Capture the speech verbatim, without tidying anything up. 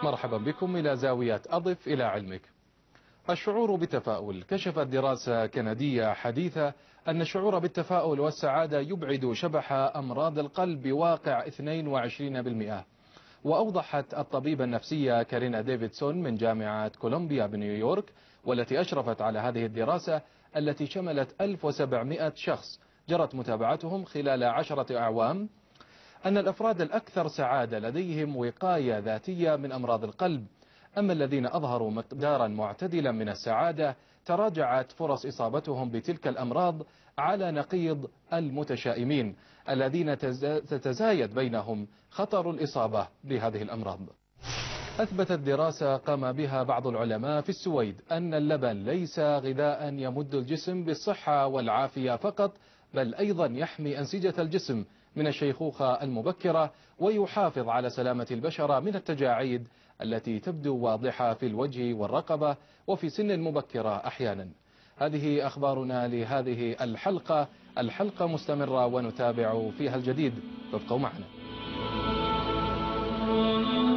مرحبا بكم إلى زاوية أضف إلى علمك. الشعور بالتفاؤل. كشفت دراسة كندية حديثة أن الشعور بالتفاؤل والسعادة يبعد شبح أمراض القلب بواقع اثنين وعشرين بالمئة. وأوضحت الطبيبة النفسية كارينا ديفيدسون من جامعة كولومبيا بنيويورك، والتي أشرفت على هذه الدراسة التي شملت ألف وسبعمئة شخص جرت متابعتهم خلال عشرة أعوام، أن الأفراد الأكثر سعادة لديهم وقاية ذاتية من أمراض القلب، أما الذين أظهروا مقدارا معتدلا من السعادة تراجعت فرص إصابتهم بتلك الأمراض على نقيض المتشائمين الذين تتزايد بينهم خطر الإصابة بهذه الأمراض. أثبتت دراسة قام بها بعض العلماء في السويد أن اللبن ليس غذاء يمد الجسم بالصحة والعافية فقط، بل أيضا يحمي أنسجة الجسم من الشيخوخة المبكرة ويحافظ على سلامة البشرة من التجاعيد التي تبدو واضحة في الوجه والرقبة وفي سن مبكرة أحيانا. هذه أخبارنا لهذه الحلقة. الحلقة مستمرة ونتابع فيها الجديد، فابقوا معنا.